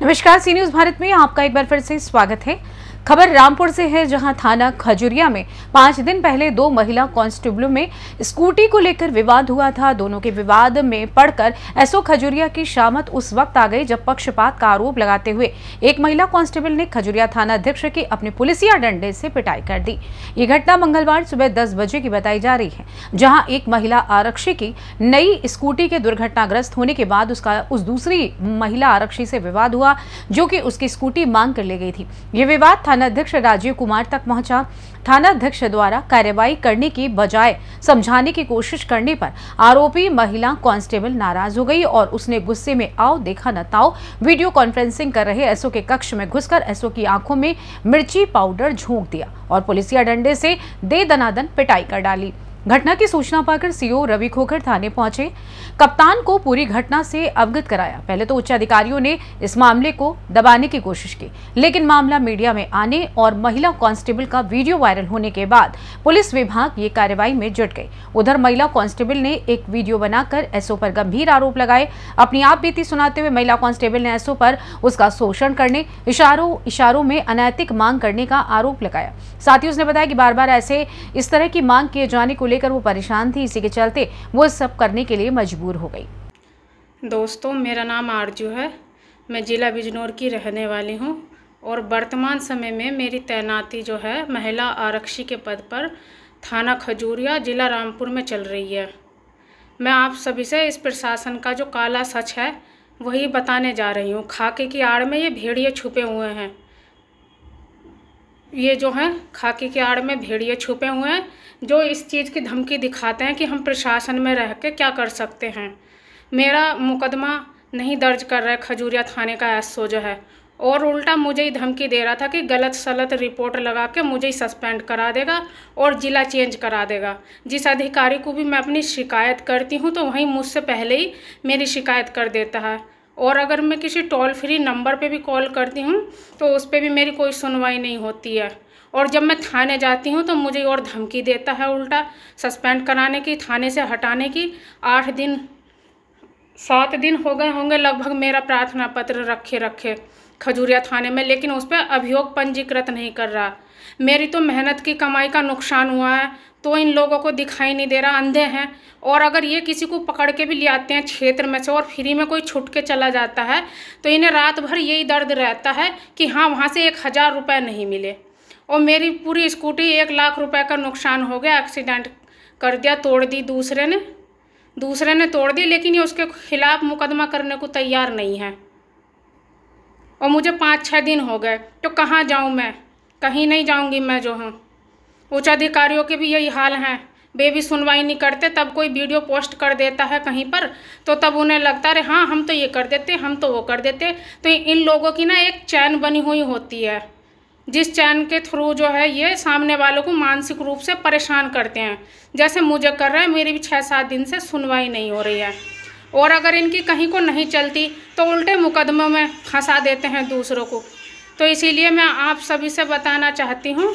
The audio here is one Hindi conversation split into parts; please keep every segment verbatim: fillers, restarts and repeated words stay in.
नमस्कार, सी न्यूज भारत में आपका एक बार फिर से स्वागत है। खबर रामपुर से है, जहां थाना खजुरिया में पांच दिन पहले दो महिला कांस्टेबलों में स्कूटी को लेकर विवाद हुआ था। दोनों के विवाद में पड़कर एसओ खजुरिया की शामत उस वक्त आ गई जब पक्षपात का आरोप लगाते हुए एक महिला कांस्टेबल ने खजुरिया थाना अध्यक्ष की अपने पुलिसिया डंडे से पिटाई कर दी। ये घटना मंगलवार सुबह दस बजे की बताई जा रही है, जहाँ एक महिला आरक्षी की नई स्कूटी के दुर्घटनाग्रस्त होने के बाद उसका उस दूसरी महिला आरक्षी से विवाद हुआ, जो कि उसकी स्कूटी मांग कर ले गई थी। ये विवाद थाना अध्यक्ष राजीव कुमार तक पहुंचा। थाना अध्यक्ष द्वारा कार्रवाई करने की बजाय समझाने की कोशिश करने पर आरोपी महिला कांस्टेबल नाराज हो गई और उसने गुस्से में आओ देखा न ताओ वीडियो कॉन्फ्रेंसिंग कर रहे एसओ के कक्ष में घुसकर एसओ की आंखों में मिर्ची पाउडर झोंक दिया और पुलिसिया डंडे से दे दनादन पिटाई कर डाली। घटना की सूचना पाकर सीओ रवि खोखर थाने पहुंचे, कप्तान को पूरी घटना से अवगत कराया। पहले तो उच्च अधिकारियों ने इस मामले को दबाने की कोशिश की, लेकिन मामला मीडिया में आने और महिला कांस्टेबल का वीडियो वायरल होने के बाद पुलिस विभाग ये कार्रवाई में जुट गई। उधर महिला कांस्टेबल ने एक वीडियो बनाकर एसओ पर गंभीर आरोप लगाए। अपनी आप बीती सुनाते हुए महिला कांस्टेबल ने एसओ पर उसका शोषण करने, इशारों इशारों में अनैतिक मांग करने का आरोप लगाया। साथ ही उसने बताया कि बार बार ऐसे इस तरह की मांग किए जाने को लेकर वो परेशान थी, इसी के चलते वो सब करने के लिए मजबूर हो गई। दोस्तों, मेरा नाम आरजू है। मैं जिला बिजनौर की रहने वाली हूँ और वर्तमान समय में मेरी तैनाती जो है महिला आरक्षी के पद पर थाना खजुरिया जिला रामपुर में चल रही है। मैं आप सभी से इस प्रशासन का जो काला सच है वही बताने जा रही हूँ। खाके की आड़ में ये भेड़िए छुपे हुए हैं। ये जो हैं खाकी की आड़ में भेड़िए छुपे हुए हैं, जो इस चीज़ की धमकी दिखाते हैं कि हम प्रशासन में रह के क्या कर सकते हैं। मेरा मुकदमा नहीं दर्ज कर रहा है खजुरिया थाने का एसओ जो है, और उल्टा मुझे ही धमकी दे रहा था कि गलत सलत रिपोर्ट लगा के मुझे ही सस्पेंड करा देगा और ज़िला चेंज करा देगा। जिस अधिकारी को भी मैं अपनी शिकायत करती हूँ तो वहीं मुझसे पहले ही मेरी शिकायत कर देता है, और अगर मैं किसी टोल फ्री नंबर पे भी कॉल करती हूँ तो उस पर भी मेरी कोई सुनवाई नहीं होती है। और जब मैं थाने जाती हूँ तो मुझे और धमकी देता है उल्टा सस्पेंड कराने की, थाने से हटाने की। आठ दिन सात दिन हो गए होंगे लगभग मेरा प्रार्थना पत्र रखे रखे खजुरिया थाने में, लेकिन उस पर अभियोग पंजीकृत नहीं कर रहा। मेरी तो मेहनत की कमाई का नुकसान हुआ है तो इन लोगों को दिखाई नहीं दे रहा, अंधे हैं। और अगर ये किसी को पकड़ के भी ले आते हैं क्षेत्र में से और फ्री में कोई छुट के चला जाता है तो इन्हें रात भर यही दर्द रहता है कि हाँ वहाँ से एक हज़ार रुपये नहीं मिले। और मेरी पूरी स्कूटी एक लाख रुपए का नुकसान हो गया, एक्सीडेंट कर दिया, तोड़ दी दूसरे ने दूसरे ने तोड़ दी, लेकिन ये उसके खिलाफ मुकदमा करने को तैयार नहीं है। और मुझे पाँच छः दिन हो गए तो कहाँ जाऊँ मैं? कहीं नहीं जाऊँगी मैं जो हूँ। उच्च अधिकारियों के भी यही हाल हैं, वे भी सुनवाई नहीं करते। तब कोई वीडियो पोस्ट कर देता है कहीं पर तो तब उन्हें लगता है हाँ हम तो ये कर देते, हम तो वो कर देते। तो इन लोगों की ना एक चैन बनी हुई होती है, जिस चैन के थ्रू जो है ये सामने वालों को मानसिक रूप से परेशान करते हैं, जैसे मुझे कर रहा है। मेरी भी छः सात दिन से सुनवाई नहीं हो रही है, और अगर इनकी कहीं को नहीं चलती तो उल्टे मुकदमों में फंसा देते हैं दूसरों को। तो इसीलिए मैं आप सभी से बताना चाहती हूँ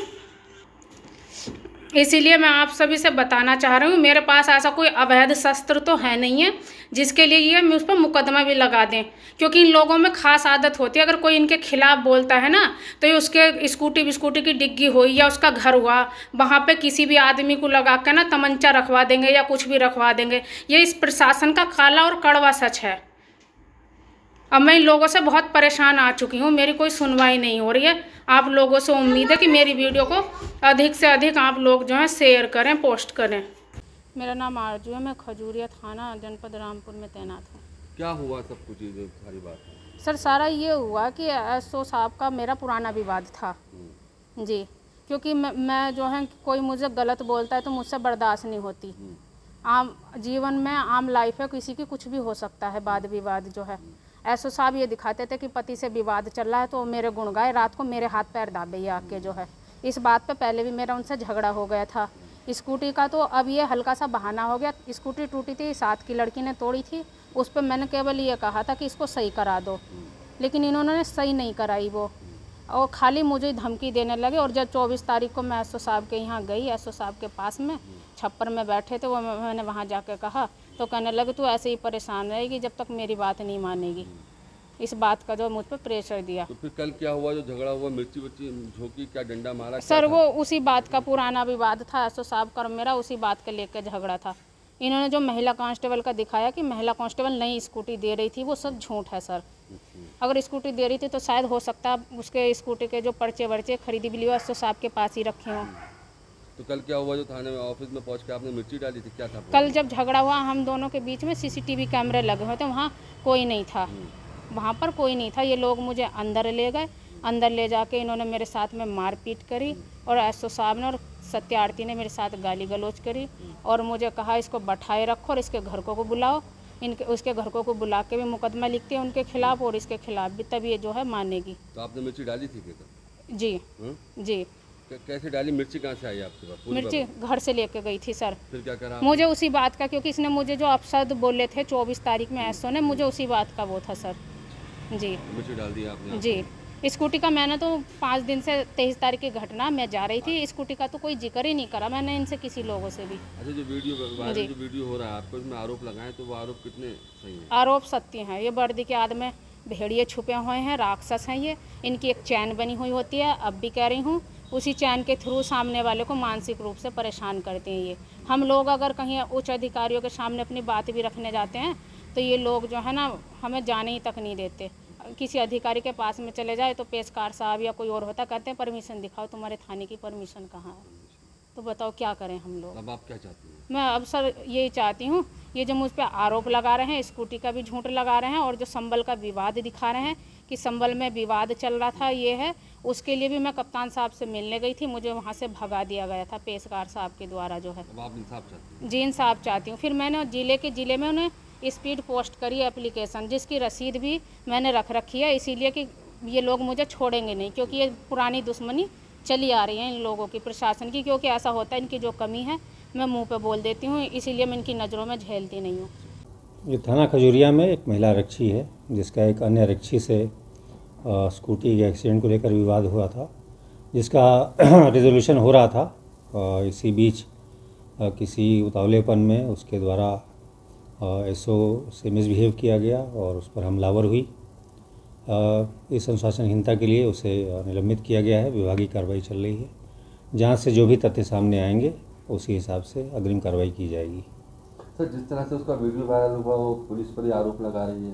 इसीलिए मैं आप सभी से बताना चाह रही हूँ मेरे पास ऐसा कोई अवैध शस्त्र तो है नहीं है जिसके लिए ये मैं उस पर मुकदमा भी लगा दें, क्योंकि इन लोगों में खास आदत होती है। अगर कोई इनके खिलाफ बोलता है ना तो ये उसके स्कूटी बिस्कूटी की डिग्गी हुई या उसका घर हुआ वहाँ पे किसी भी आदमी को लगा कर ना तमंचा रखवा देंगे या कुछ भी रखवा देंगे। ये इस प्रशासन का काला और कड़वा सच है। अब मैं इन लोगों से बहुत परेशान आ चुकी हूँ, मेरी कोई सुनवाई नहीं हो रही है। आप लोगों से उम्मीद है कि मेरी वीडियो को अधिक से अधिक आप लोग जो है शेयर करें, पोस्ट करें। मेरा नाम आरजू है, मैं खजुरिया थाना जनपद रामपुर में तैनात हूँ। क्या हुआ सब कुछ ये सारी बात? सर सारा ये हुआ कि एसओ साहब का मेरा पुराना विवाद था जी, क्योंकि मैं, मैं जो है कोई मुझे गलत बोलता है तो मुझसे बर्दाश्त नहीं होती। आम जीवन में आम लाइफ है, किसी की कुछ भी हो सकता है वाद विवाद जो है। एसओ साहब ये दिखाते थे कि पति से विवाद चल रहा है तो मेरे गुण गाए, रात को मेरे हाथ पैर दाबे ये आके जो है। इस बात पे पहले भी मेरा उनसे झगड़ा हो गया था स्कूटी का, तो अब ये हल्का सा बहाना हो गया। स्कूटी टूटी थी, साथ की लड़की ने तोड़ी थी, उस पर मैंने केवल ये कहा था कि इसको सही करा दो, लेकिन इन्होंने सही नहीं कराई वो, और खाली मुझे धमकी देने लगे। और जब चौबीस तारीख को मैं एसओ साहब के यहाँ गई, एसओ साहब के पास में छप्पर में बैठे थे, वो मैंने वहाँ जाके कहा तो कहने लगे तू ऐसे ही परेशान रहेगी जब तक मेरी बात नहीं मानेगी। इस बात का जो मुझ पर प्रेशर दिया। तो फिर कल क्या हुआ जो झगड़ा हुआ, मिर्ची विर्ची झोंकी, क्या डंडा मारा? सर वो उसी बात का पुराना विवाद था, एसओ साहब का मेरा उसी बात के लेकर झगड़ा था। इन्होंने जो महिला कांस्टेबल का दिखाया कि महिला कांस्टेबल नई स्कूटी दे रही थी, वो सब झूठ है सर। अगर स्कूटी दे रही थी तो शायद हो सकता है उसके स्कूटी के जो पर्चे वर्चे खरीदी भी लिया एसओ साहब के पास ही रखे हों। तो कल क्या हुआ जो थाने में ऑफिस में पहुंच के आपने मिर्ची डाली थी, क्या था? कल जब झगड़ा हुआ हम दोनों के बीच में सीसीटीवी कैमरे लगे हुए थे, वहाँ कोई नहीं था, वहाँ पर कोई नहीं था। ये लोग मुझे अंदर ले गए, अंदर ले जाके इन्होंने मेरे साथ में मारपीट करी और एसओ साहब ने और सत्या आरती ने मेरे साथ गाली गलौज करी और मुझे कहा इसको बैठाए रखो और इसके घर को बुलाओ। इनके उसके घर को बुला के भी मुकदमा लिखते हैं उनके खिलाफ और इसके खिलाफ भी, तब ये जो है मानेगी। तो आपने मिर्ची डाली थी क्या? जी हुँ? जी। कैसे डाली? मिर्ची कहाँ से आई आपके पास? मिर्ची घर से लेके गई थी सर। फिर क्या करा? मुझे उसी बात का, क्योंकि इसने मुझे जो अपशब्द बोले थे चौबीस तारीख में एसओ ने, मुझे उसी बात का वो था सर। जी मिर्ची डाल दी आपने? जी। स्कूटी का मैंने तो पाँच दिन से तेईस तारीख की घटना मैं जा रही थी, स्कूटी का तो कोई जिक्र ही नहीं करा मैंने इनसे किसी लोगों से भी। अच्छा, जो वीडियो वायरल जो वीडियो हो रहा है आपको, इसमें आरोप लगाए तो वो आरोप कितने सही हैं? आरोप सत्य हैं। ये वर्दी के आद में भेड़िए छुपे हुए हैं, राक्षस हैं ये। इनकी एक चैन बनी हुई होती है, अब भी कह रही हूँ, उसी चैन के थ्रू सामने वाले को मानसिक रूप से परेशान करते हैं ये। हम लोग अगर कहीं उच्च अधिकारियों के सामने अपनी बात भी रखने जाते हैं तो ये लोग जो है ना हमें जाने ही तक नहीं देते। किसी अधिकारी के पास में चले जाए तो पेशकार साहब या कोई और होता, कहते हैं परमिशन दिखाओ, तुम्हारे थाने की परमिशन कहाँ है? तो बताओ क्या करें हम लोग? अब आप क्या चाहती हैं? मैं अब सर यही चाहती हूँ, ये जो मुझ पे आरोप लगा रहे हैं, स्कूटी का भी झूठ लगा रहे हैं और जो संबल का विवाद दिखा रहे हैं कि संबल में विवाद चल रहा था, ये है, उसके लिए भी मैं कप्तान साहब से मिलने गई थी, मुझे वहाँ से भगा दिया गया था पेशकार साहब के द्वारा जो है। अब आप इंसाफ चाहती हैं? जी इंसाफ चाहती हूँ। फिर मैंने जिले के जिले में उन्हें स्पीड पोस्ट करी एप्लीकेशन, जिसकी रसीद भी मैंने रख रखी है, इसीलिए कि ये लोग मुझे छोड़ेंगे नहीं, क्योंकि ये पुरानी दुश्मनी चली आ रही है इन लोगों की, प्रशासन की। क्योंकि ऐसा होता है, इनकी जो कमी है मैं मुंह पे बोल देती हूँ, इसीलिए मैं इनकी नज़रों में झेलती नहीं हूँ। ये थाना खजूरिया में एक महिला आरक्षी है जिसका एक अन्य आरक्षी से आ, स्कूटी के एक्सीडेंट को लेकर विवाद हुआ था, जिसका रिजोल्यूशन हो रहा था। आ, इसी बीच आ, किसी उतावलेपन में उसके द्वारा एसओ से मिसबिहेव किया गया और उस पर हमलावर हुई। आ, इस अनुशासनहीनता के लिए उसे निलंबित किया गया है। विभागीय कार्रवाई चल रही है, जांच से जो भी तथ्य सामने आएंगे उसी हिसाब से अग्रिम कार्रवाई की जाएगी। सर, जिस तरह से उसका वीडियो वायरल हुआ, वो पुलिस पर ही आरोप लगा रही है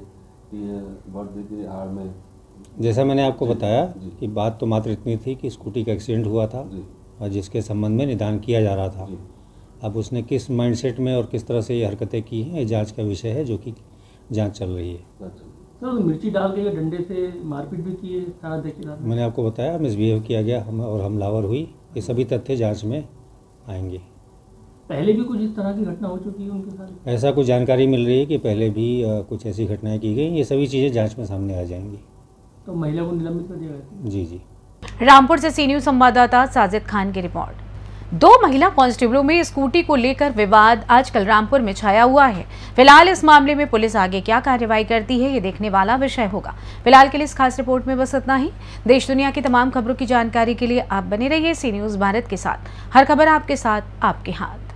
कि वर्दी की आड़ में, जैसा मैंने आपको बताया कि बात तो मात्र इतनी थी कि स्कूटी का एक्सीडेंट हुआ था और जिसके संबंध में निदान किया जा रहा था। अब उसने किस माइंडसेट में और किस तरह से ये हरकतें की हैं, ये जांच का विषय है, जो कि जांच चल रही है। सर मिर्ची डाल के डंडे से मारपीट भी की है, देखिए मैंने आपको बताया मिसबिहेव किया गया हम और हमलावर हुई, ये सभी तथ्य जांच में आएंगे। पहले भी कुछ इस तरह की घटना हो चुकी है उनके साथ? ऐसा कुछ जानकारी मिल रही है कि पहले भी आ, कुछ ऐसी घटनाएं की गई, ये सभी चीज़ें जांच में सामने आ जाएंगी। तो महिला को निलंबित कर दिया गया? जी जी। रामपुर से सी न्यूज़ संवाददाता साजिद खान की रिपोर्ट। दो महिला कांस्टेबलों में स्कूटी को लेकर विवाद आजकल रामपुर में छाया हुआ है। फिलहाल इस मामले में पुलिस आगे क्या कार्रवाई करती है, ये देखने वाला विषय होगा। फिलहाल के लिए इस खास रिपोर्ट में बस इतना ही। देश दुनिया की तमाम खबरों की जानकारी के लिए आप बने रहिए सी न्यूज़ भारत के साथ। हर खबर आपके साथ, आपके हाथ।